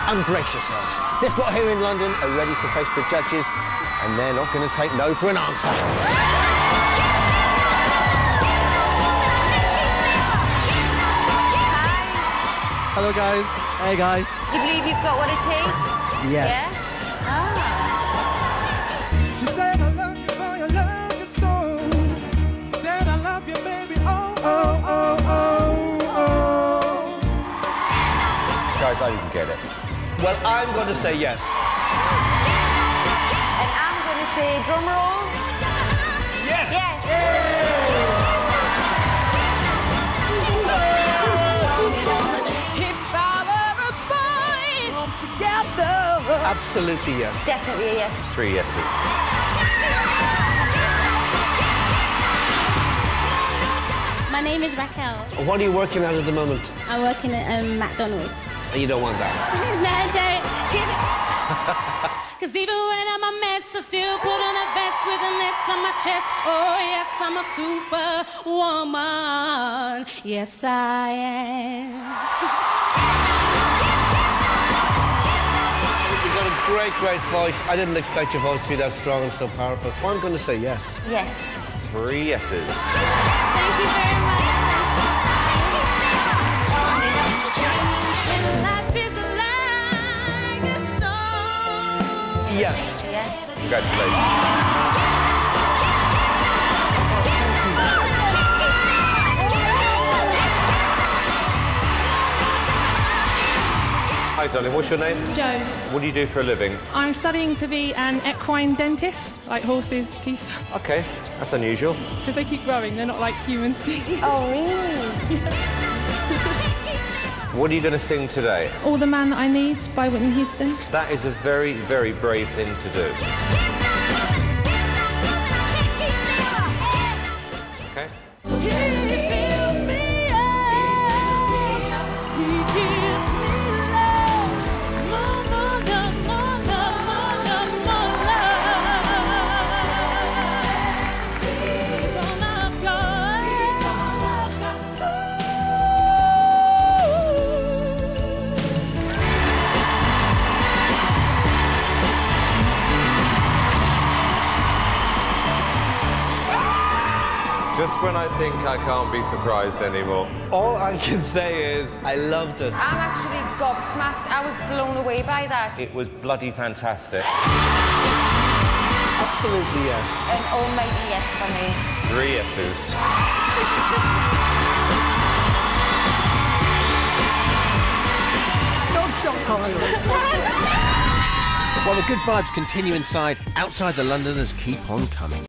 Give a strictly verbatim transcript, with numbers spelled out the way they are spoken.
Unbrace yourselves. This lot here in London are ready to face the judges, and they're not going to take no for an answer. Hello, guys. Hey, guys. Do you believe you've got what it takes? Yes. Yeah? Ah. She said, I love you, boy, I love you so. Said, I love you, baby, oh, oh, oh, oh, oh. Guys, I didn't get it. Well, I'm going to say yes. And I'm going to say drum roll. Yes! Yes! Absolutely yes. Definitely a yes. Three yeses. My name is Raquel. What are you working at at the moment? I'm working at um, McDonald's. And you don't want that? No, don't. Give it. Cause even when I'm a mess, I still put on a vest with an S on my chest. Oh, yes, I'm a superwoman. Yes, I am. You've got a great, great voice. I didn't expect your voice to be that strong and so powerful. Well, I'm going to say yes. Yes. Three yeses. Thank you very much. Life is like a song. Yes. Yes. Congratulations. Hi, darling. What's your name? Jo. What do you do for a living? I'm studying to be an equine dentist, like horses' teeth, Okay, that's unusual. because they keep growing, they're not like humans' teeth. Oh, really? What are you going to sing today? All the Man That I Need by Whitney Houston. That is a very, very brave thing to do. Okay? Just when I think I can't be surprised anymore. All I can say is I loved it. I'm actually gobsmacked. I was blown away by that. It was bloody fantastic. Absolutely yes. An almighty yes for me. Three yeses. Don't stop crying. While the good vibes continue inside, outside the Londoners keep on coming.